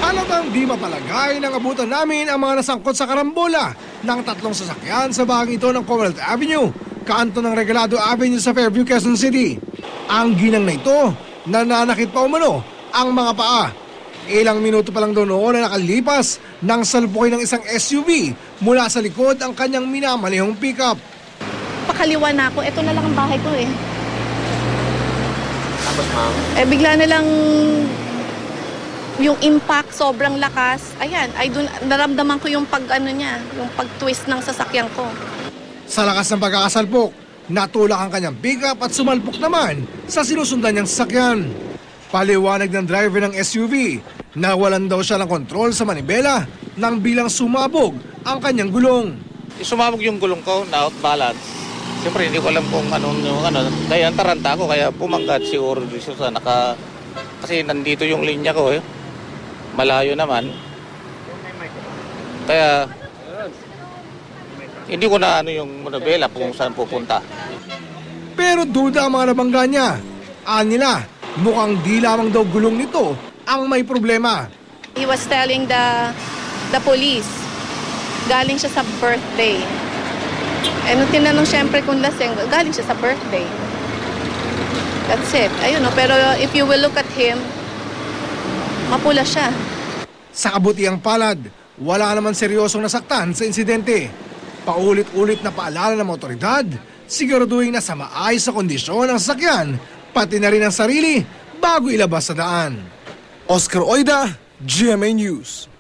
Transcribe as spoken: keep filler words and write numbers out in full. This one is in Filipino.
Halatang di mapalagay nang abutan namin ang mga nasangkot sa karambola ng tatlong sasakyan sa bahagi ito ng Commonwealth Avenue, kanto ng Regalado Avenue sa Fairview, Quezon City. Ang ginang na ito, nananakit pa umano ang mga paa. Ilang minuto pa lang doon noon na nakalipas nang salpukin ng isang S U V mula sa likod ang kanyang minamalihong pickup. Pakaliwa na ako, ito na lang ang bahay ko eh. Tapos ma'am? Eh bigla na lang yung impact, sobrang lakas. Ayan, ay dun, naramdaman ko yung pag ano niya, yung pag-twist ng sasakyan ko. Sa lakas ng pagkakasalpok, natulak ang kanyang pickup at sumalpok naman sa sinusundan niyang sasakyan. Paliwanag ng driver ng S U V na walan daw siya ng kontrol sa manibela nang bilang sumabog ang kanyang gulong. Sumabog yung gulong ko, na out balance. Siyempre hindi ko alam kung anong yung ano. Kaya taranta ako, kaya pumanggat siguro sa naka... Kasi nandito yung linya ko eh. Malayo naman. Kaya hindi ko na ano yung manibela kung saan pupunta. Pero duda ang mga nabangga niya. Anila, mukhang di lamang daw gulong nito ang may problema. He was telling the the police, galing siya sa birthday. Eh nung tinanong siyempre kung lasing, galing siya sa birthday. That's it. Ayun, no? Pero if you will look at him, mapula siya. Sa kabutiang palad, wala naman seryosong nasaktan sa insidente. Paulit-ulit na paalala ng mga otoridad, siguraduhin na sa maayos sa kondisyon ang sasakyan, pati na rin ang sarili bago ilabas sa daan. Oscar Oida, G M A News.